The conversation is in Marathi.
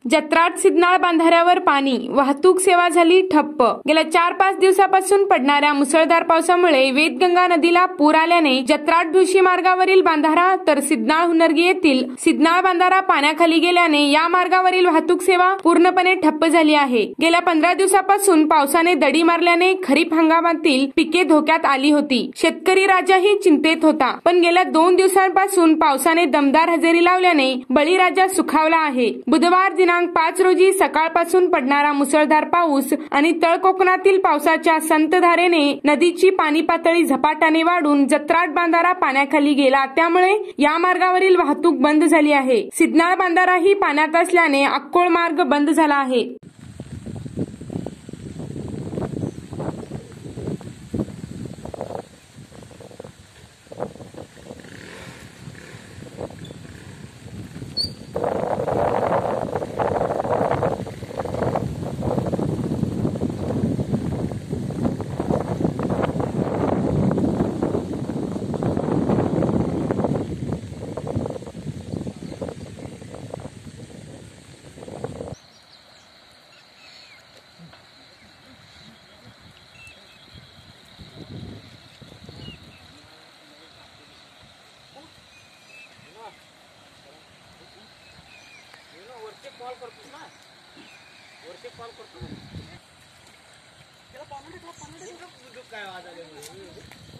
जत्राट सिद्धनाळ बांधाऱ्यावर पाणी, वाहतूक सेवा झाली ठप्प। गेल्या 4-5 दिवसापासून पडणाऱ्या मुसळधार पावसामुळे वेदगंगा नदीला पूर आल्याने जत्राट ढुशी मार्गावरील बांधारा तर सिद्धनाळ हुनरगी येथील सिद्धनाळ बांधारा पाण्याखाली गेल्याने या मार्गावरील वाहतूक सेवा पूर्णपणे ठप्प झाली आहे। गेल्या 15 दिवसापासून पावसाने दडी मारल्याने खरीप हंगामातील पिके धोक्यात आली होती। शेतकरी राजाही चिंतेत होता, पण गेल्या 2 दिवसांपासून पावसाने दमदार हजेरी लावल्याने बळीराजा सुखावला आहे। बुधवार दिनांक 5 रोजी सकाळपासून पडणारा मुसळधार पाऊस आणि तळ कोकणातील पावसाच्या संतधारेने नदीची पाणी पातळी झपाट्याने वाढून जत्राट बांधारा पाण्याखाली गेला, त्यामुळे या मार्गावरील वाहतूक बंद झाली आहे। सिद्धनाळ बांधाराही पाण्यात असल्याने अक्कोळ मार्ग बंद झाला आहे। कॉल करतो ना, वरचे कॉल करतो ना, त्याला पाणी काय आवाज आले